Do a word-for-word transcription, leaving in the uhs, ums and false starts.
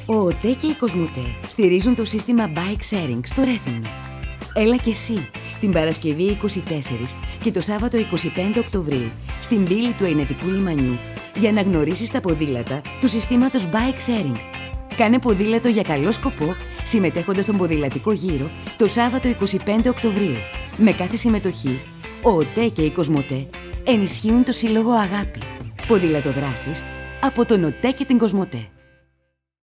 Ο ΟΤΕ και η Κοσμοτέ στηρίζουν το σύστημα Bike Sharing στο Ρέθυμνο. Έλα και εσύ την Παρασκευή είκοσι τέσσερα και το Σάββατο είκοσι πέντε Οκτωβρίου στην πύλη του Αηνατικού Λιμανιού για να γνωρίσεις τα ποδήλατα του συστήματος Bike Sharing. Κάνε ποδήλατο για καλό σκοπό συμμετέχοντας στον ποδηλατικό γύρο το Σάββατο είκοσι πέντε Οκτωβρίου. Με κάθε συμμετοχή, ο ΟΤΕ και η Κοσμοτέ ενισχύουν το Σύλλογο Αγάπη. Ποδηλατοδράσεις από τον ΟΤΕ και την Κοσμοτέ.